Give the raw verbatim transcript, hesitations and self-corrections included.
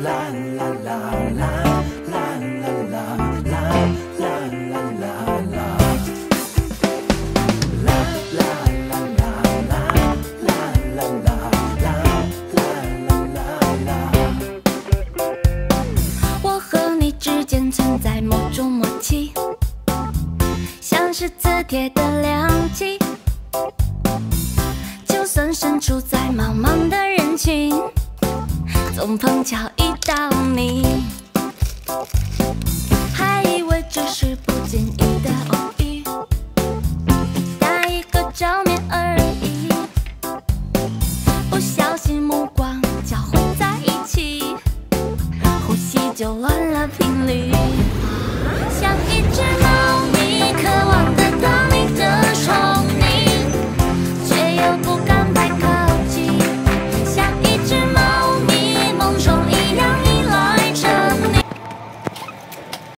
我和你之间存在某种默契，像是磁铁的两极。就算身处在茫茫的人群，总碰巧遇到你。还以为只是不经意的偶遇，打一个照面而已。不小心目光交汇在一起，呼吸就乱了。